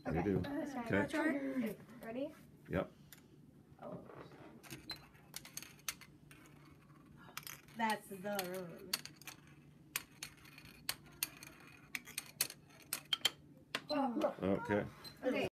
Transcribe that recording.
You do. Okay. Ready? Yep. Oh. That's the room. Okay. Okay.